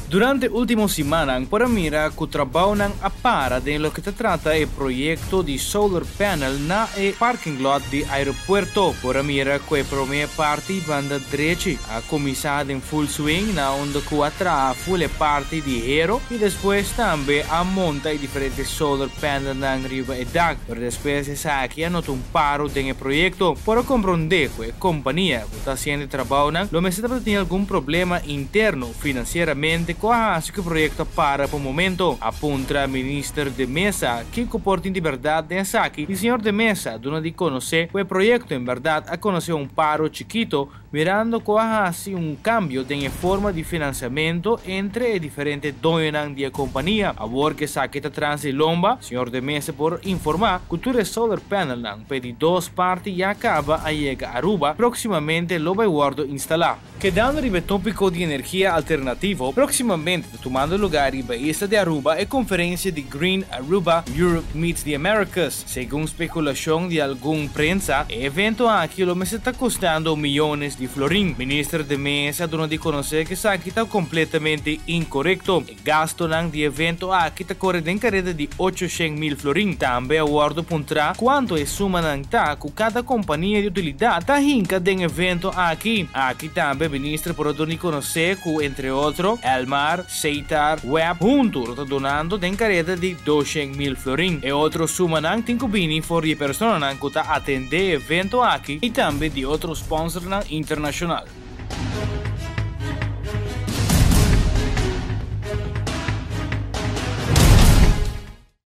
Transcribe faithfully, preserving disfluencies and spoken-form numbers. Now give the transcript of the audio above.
Durante última semana, para mira que trabalho a para de lo que se trata el proyecto de solar panel na e parking lot de aeropuerto. Para mira que primeira parte banda derecha a começar en full swing na onde que atra full parte de hero e depois também a monta diferentes solar panel na riba e dag. Pero después esa aquí anota un paro del proyecto para comprender que la compañía que está haciendo trabajo lo me está teniendo algún problema interno financieramente que hace que el proyecto para por momento. Apunta el ministro de Mesa que comporta de verdad de aquí. El señor de Mesa donde conoce que el proyecto en verdad ha conocido un paro chiquito mirando que hace un cambio en forma de financiamiento entre diferentes dueños de la compañía. Ahora que saque atrás de lomba, señor de Mesa por informar que tu solar panel de dos partes ya acaba a llegar a Aruba, próximamente lo va a instalar. Quedando en el tópico de energía alternativo, próximamente tomando lugar en la isla de Aruba es conferencia de Green Aruba Europe Meets the Americas. Según especulación de algún prensa, el evento aquí lo me está costando millones de florín. Ministro de Mesa donde conocer que esa aquí está completamente incorrecto. El gasto de evento aquí está corriendo en carrera de ochocientos mil florín. También aguardo puntra cuánto es suma nanta que cada compañía de utilidad está hinca del evento aquí. Aquí también ministro por donde conocer que entre otros Elmar, Seitar, Web juntos está donando den carrera de doscientos mil florín. E otro suma nan cinco bini for die personas que está atender evento aquí y también de otros sponsors internacional.